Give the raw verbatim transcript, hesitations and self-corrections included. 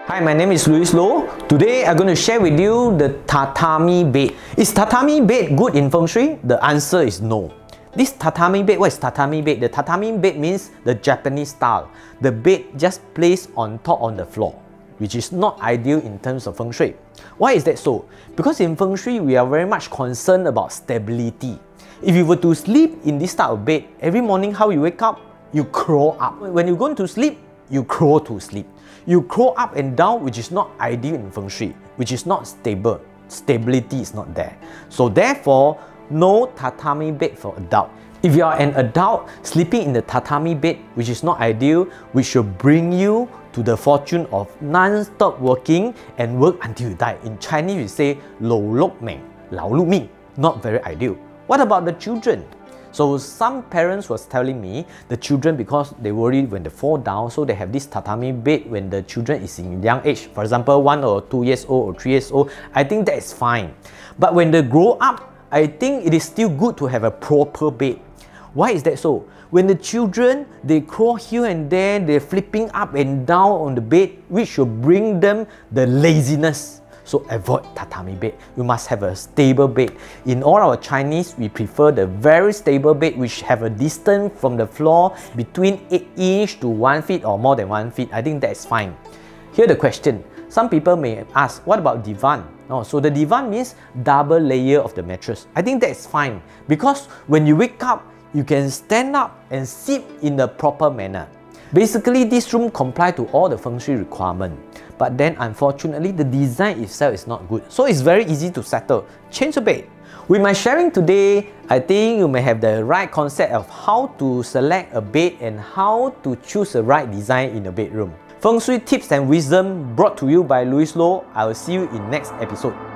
Hi, my name is Louis Loh. Today I'm going to share with you the tatami bed. Is tatami bed good in Feng Shui? The answer is no. This tatami bed, what is tatami bed? The tatami bed means the Japanese style. The bed just placed on top on the floor, which is not ideal in terms of Feng Shui. Why is that so? Because in Feng Shui, we are very much concerned about stability. If you were to sleep in this type of bed, every morning how you wake up, you crawl up. When you go to sleep, you crawl to sleep. You crawl up and down, which is not ideal in Feng Shui, which is not stable. Stability is not there. So therefore, no tatami bed for adult. If you are an adult sleeping in the tatami bed, which is not ideal, which should bring you to the fortune of non-stop working and work until you die. In Chinese, we say 老碌命, 劳碌命, not very ideal. What about the children? So some parents was telling me the children, because they worry when they fall down, so they have this tatami bed when the children is in young age. For example, one or two years old or three years old. I think that is fine. But when they grow up, I think it is still good to have a proper bed. Why is that so? When the children, they crawl here and there, they're flipping up and down on the bed, which should bring them the laziness. So avoid tatami bed. You must have a stable bed. In all our Chinese, we prefer the very stable bed which have a distance from the floor between eight inch to one feet or more than one feet. I think that is fine. Here the question. Some people may ask, what about divan? Oh, so the divan means double layer of the mattress. I think that is fine because when you wake up, you can stand up and sit in the proper manner. Basically, this room complies to all the Feng Shui requirements. But then unfortunately, the design itself is not good. So it's very easy to settle. Change the bed. With my sharing today, I think you may have the right concept of how to select a bed and how to choose the right design in the bedroom. Feng Shui tips and wisdom brought to you by Louis Loh. I will see you in next episode.